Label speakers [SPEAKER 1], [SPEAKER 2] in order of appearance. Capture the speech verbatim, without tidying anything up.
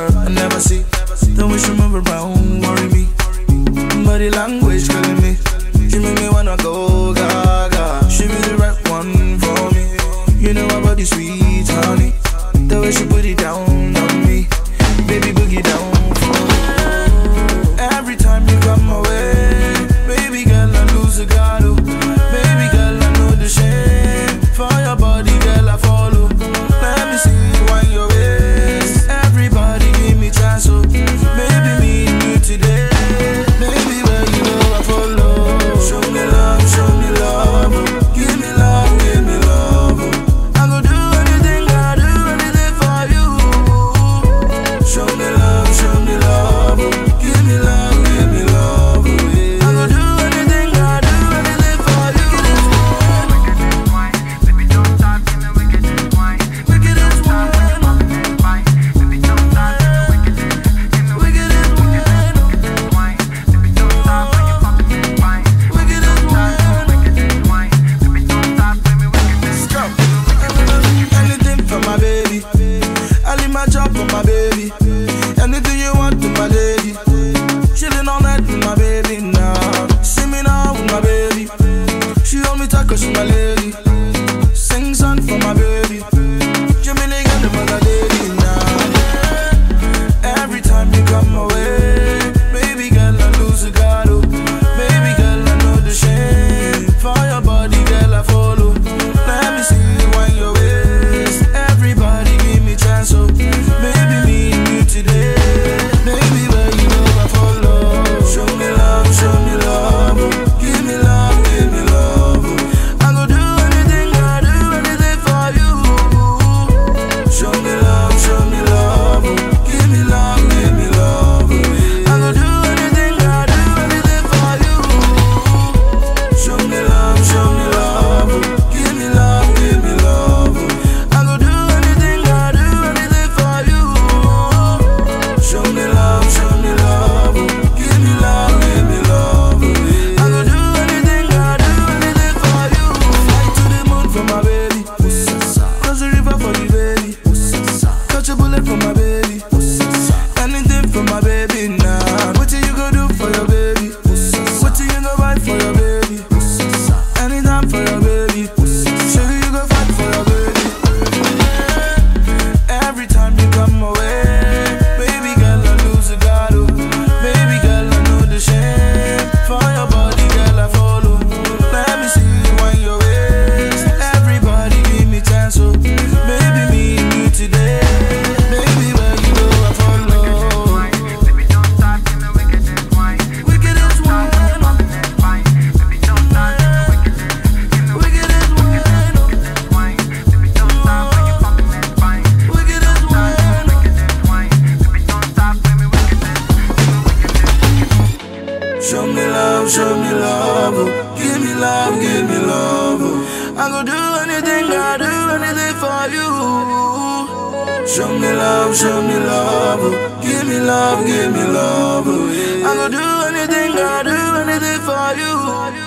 [SPEAKER 1] girl I never see. The way she move around worry me. Body language killing me. She make me wanna go gaga. She be the right one for me. You know her body sweet, honey. The way she put it down on me. Baby, boogie down for me. Every time you come my way, baby girl, I lose a guard. Baby girl, I know the shame. For your body, girl, I follow. Let me see you wind your waist. Everybody give me chance, oh. Baby, me and you today. Baby, where you go, I follow. Show me love, show me love, oh. Give me love, give me love, oh. I go do anything, I do anything for you. Show me love, show me love, oh. Give me love, give me love, oh, yeah. I go do anything, I do anything for you.
[SPEAKER 2] Baby, don't stop, give me wickedest wine.
[SPEAKER 1] Wickedest wine,
[SPEAKER 2] Baby, don't stop, give me wickedest wine. Baby, don't stop when you fucking me fine.
[SPEAKER 1] wickedest wine.
[SPEAKER 2] Wickedest wine. Baby, don't stop, give me wickedest
[SPEAKER 1] Stop. Anything for my baby. I leave my job for my baby. Anything you want with my lady. Chillin' all night with my baby now. See me now with my baby. She hold me tight 'cause she my lady. Sing song for my baby. Jimmy Lee and the mother lady now. Every time you come my way, baby girl, I lose a guard. Oh. Baby girl, I know the shame. For your body, girl, I follow. Let me see you wind your waist. Everybody give me chance, oh. Baby, me and you today. Baby, where you go, I follow. Show me love, show me love, oh. Give me love, give me love, oh. I go do anything, I do anything for you. Show me love, show me love, oh. Give me love, give me love, oh. I go do anything, I do anything for you. Show me love, show me love, oh. Give me love, give me love, oh. I go do anything, I do anything for you. Show me love, show me love, oh. Give me love, give me love, oh. I go do anything, I do anything for you. Fly to the moon for my baby. Cross the river for the baby. Catch a bullet for my baby. Anything for my baby now. What you go do for your baby? What you go buy for your baby? Anytime for your baby. Show you go fight for your baby. Every time you come my way, baby girl, I lose a guard. Oh. Baby girl, I know the shame. For your body, girl, I follow. Let me see you wind your waist. Everybody give me chance, oh. Baby, me and you today. Baby, where you go, I follow.
[SPEAKER 2] Baby, don't stop, give me wickedest wine.
[SPEAKER 1] Wickedest wine,
[SPEAKER 2] Wickedest wine. Baby, don't stop, give me wickedest.
[SPEAKER 1] wickedest wine,
[SPEAKER 2] Wickedest wine. Baby, don't stop when you fucking me fine.
[SPEAKER 1] wickedest wine.
[SPEAKER 2] Wickedest wine. Baby, don't stop, give me wickedest.
[SPEAKER 1] Show me love, show me love, oh. Give me love, give me love, oh. I go do anything, I do anything for you. Show me love, show me love, oh. Give me love, give me love, oh. I go do anything, I do anything for you.